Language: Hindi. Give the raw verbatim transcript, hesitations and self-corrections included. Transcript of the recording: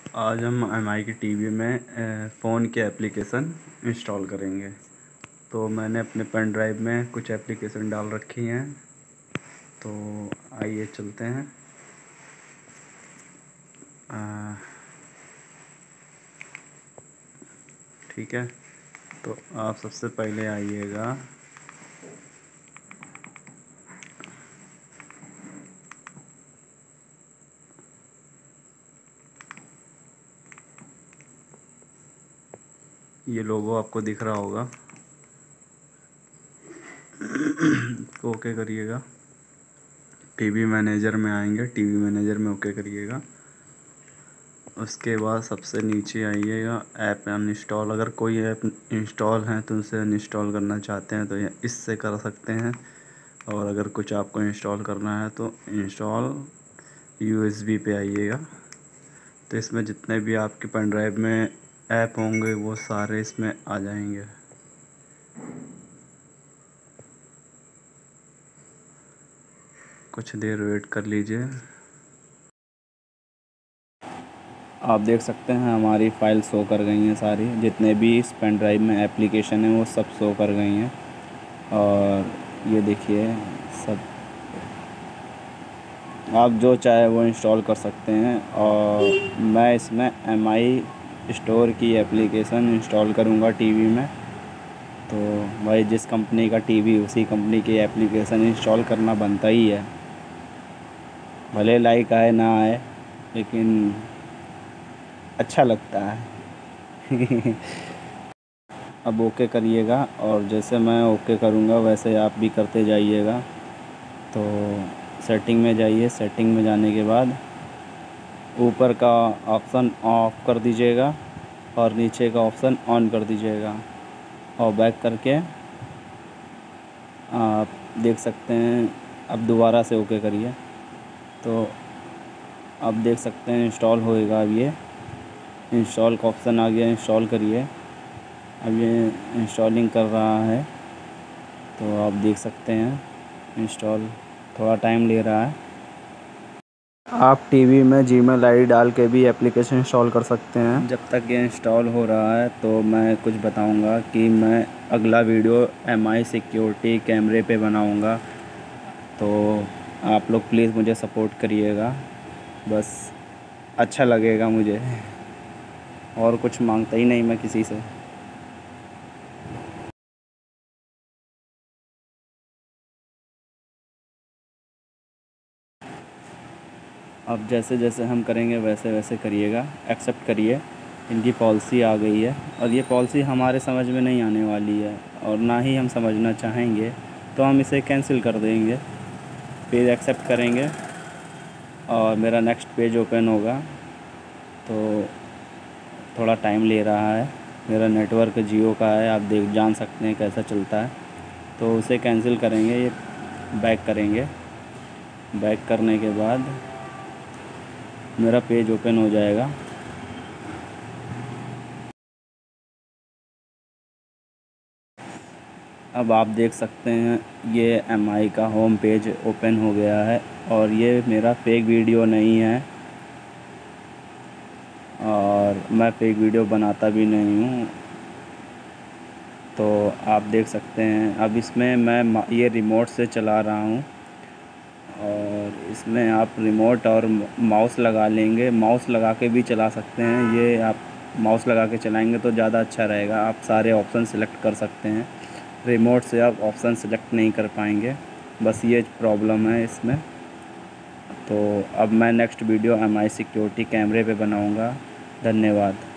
आज हम एम आई की टीवी में फ़ोन के एप्लीकेशन इंस्टॉल करेंगे। तो मैंने अपने पेन ड्राइव में कुछ एप्लीकेशन डाल रखी हैं, तो आइए चलते हैं। ठीक है, तो आप सबसे पहले आइएगा ये लोगो आपको दिख रहा होगा, तो ओके करिएगा। टीवी मैनेजर में आएंगे, टीवी मैनेजर में ओके करिएगा। उसके बाद सबसे नीचे आइएगा, ऐप अनइंस्टॉल। अगर कोई ऐप इंस्टॉल है तो उसे अनइंस्टॉल करना चाहते हैं तो इससे कर सकते हैं, और अगर कुछ आपको इंस्टॉल करना है तो इंस्टॉल यूएसबी पे आइएगा। तो इसमें जितने भी आपके पेन ड्राइव में ऐप होंगे वो सारे इसमें आ जाएंगे। कुछ देर वेट कर लीजिए। आप देख सकते हैं हमारी फ़ाइल शो कर गई हैं, सारी जितने भी इस पेन ड्राइव में एप्लीकेशन हैं वो सब शो कर गई हैं। और ये देखिए सब, आप जो चाहे वो इंस्टॉल कर सकते हैं। और मैं इसमें एम आई स्टोर की एप्लीकेशन इंस्टॉल करूँगा टीवी में। तो भाई जिस कंपनी का टीवी उसी कंपनी की एप्लीकेशन इंस्टॉल करना बनता ही है, भले लाइक आए ना आए, लेकिन अच्छा लगता है। अब ओके करिएगा, और जैसे मैं ओके करूँगा वैसे आप भी करते जाइएगा। तो सेटिंग में जाइए, सेटिंग में जाने के बाद ऊपर का ऑप्शन ऑफ कर दीजिएगा और नीचे का ऑप्शन ऑन कर दीजिएगा, और बैक करके आप देख सकते हैं। अब दोबारा से ओके करिए, तो आप देख सकते हैं इंस्टॉल होएगा। अब ये इंस्टॉल का ऑप्शन आ गया, इंस्टॉल करिए। अब ये इंस्टॉलिंग कर रहा है, तो आप देख सकते हैं इंस्टॉल थोड़ा टाइम ले रहा है। आप टीवी में जीमेल आईडी डाल के भी एप्लीकेशन इंस्टॉल कर सकते हैं। जब तक ये इंस्टॉल हो रहा है तो मैं कुछ बताऊंगा कि मैं अगला वीडियो एम आई सिक्योरिटी कैमरे पे बनाऊंगा। तो आप लोग प्लीज़ मुझे सपोर्ट करिएगा, बस अच्छा लगेगा मुझे, और कुछ मांगता ही नहीं मैं किसी से। अब जैसे जैसे हम करेंगे वैसे वैसे करिएगा, एक्सेप्ट करिए। इनकी पॉलिसी आ गई है, और ये पॉलिसी हमारे समझ में नहीं आने वाली है, और ना ही हम समझना चाहेंगे, तो हम इसे कैंसिल कर देंगे। पेज एक्सेप्ट करेंगे और मेरा नेक्स्ट पेज ओपन होगा। तो थोड़ा टाइम ले रहा है, मेरा नेटवर्क जियो का है, आप देख जान सकते हैं कैसा चलता है। तो उसे कैंसिल करेंगे, ये बैक करेंगे। बैक करने के बाद मेरा पेज ओपन हो जाएगा। अब आप देख सकते हैं ये एम आई का होम पेज ओपन हो गया है, और ये मेरा फेक वीडियो नहीं है, और मैं फेक वीडियो बनाता भी नहीं हूँ। तो आप देख सकते हैं अब इसमें मैं ये रिमोट से चला रहा हूँ, और इसमें आप रिमोट और माउस लगा लेंगे, माउस लगा के भी चला सकते हैं। ये आप माउस लगा के चलाएंगे तो ज़्यादा अच्छा रहेगा, आप सारे ऑप्शन सेलेक्ट कर सकते हैं। रिमोट से आप ऑप्शन सेलेक्ट नहीं कर पाएंगे, बस ये प्रॉब्लम है इसमें। तो अब मैं next video M I security कैमरे पे बनाऊंगा। धन्यवाद।